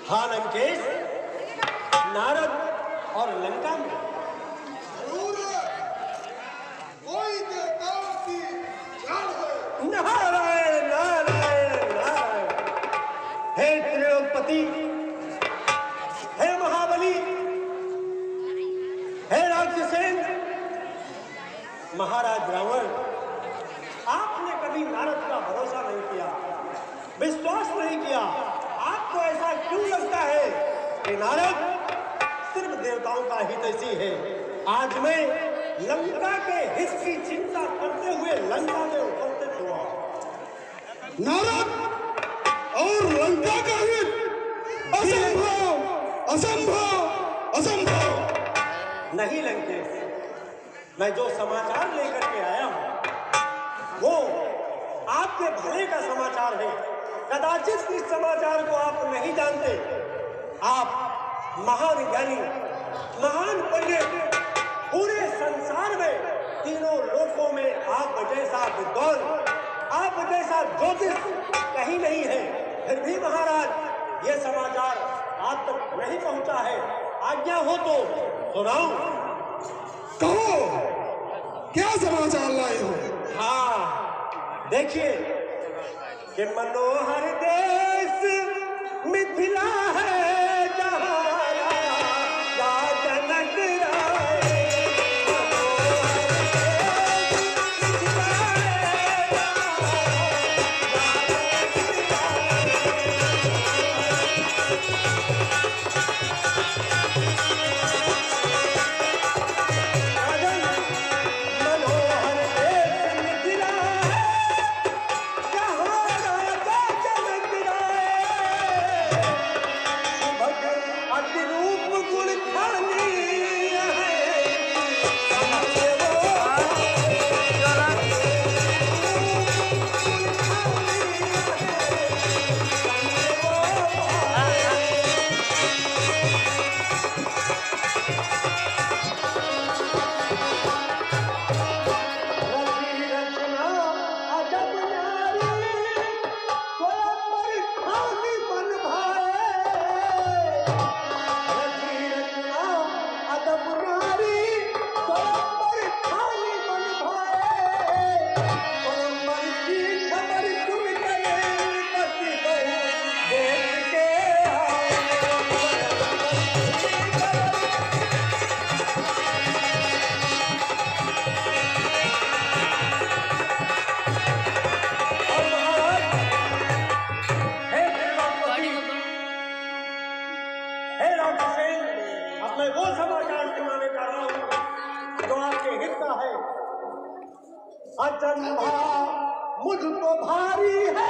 हाँ लंकेश, नारद और लंका में जरूर कोई देवताओं की चाल है। नारायण नारायण नारायण। हे त्रिलोकपति, हे महाबली, हे राक्षसेन, महाराज रावण, आपने कभी नारद का भरोसा नहीं किया, विश्वास नहीं किया। आपको ऐसा क्यों लगता है कि नारद सिर्फ देवताओं का हितैषी है? आज मैं लंका के हित की चिंता करते हुए लंका में उपस्थित हुआ। नारद और लंका का हित? असंभव असंभव असंभव। नहीं लंकेश, मैं जो समाचार लेकर के आया हूं वो आपके भले का समाचार है। कदाचित इस समाचार को आप नहीं जानते। आप महान ज्ञानी, महान पंडित, पूरे संसार में तीनों लोकों में आप जैसा विद्वान, आप जैसा ज्योतिष कहीं नहीं है। फिर भी महाराज ये समाचार आप तक नहीं पहुंचा है। आज्ञा हो तो सुनाऊं? कहो, क्या समाचार लाए हो? हाँ देखिए कि मनोहर देश मिथिला है जहाँ राजा जनक राय। मैं वो समाचार सुनाने जा रहा हूं जो आपके हित का है। अचंभा मुझको भारी है,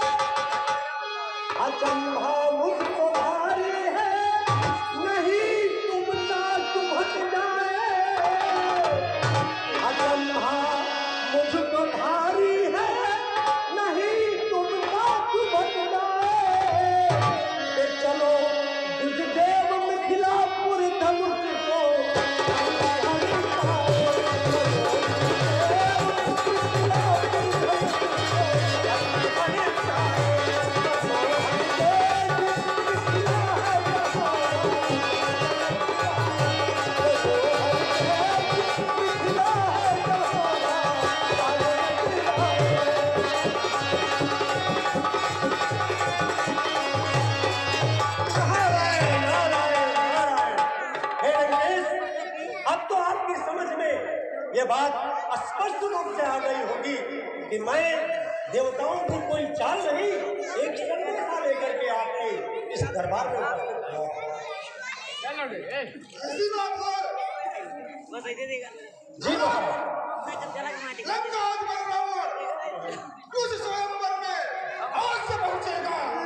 अचंभा मुझको भारी है, नहीं तुमसा चुभट जाए। अचंभा मुझको भारी है, नहीं तुमसा चुभट जाए। चलो दुर्देव मिथिलापुर धनुष को ये बात स्पष्ट रूप से आ गई होगी कि मैं देवताओं की कोई चाल नहीं, एक संदेशा लेकर के आपके इस दरबार में उपस्थित हुआ। जी लंका स्वयंवर में आज से पहुंचेगा।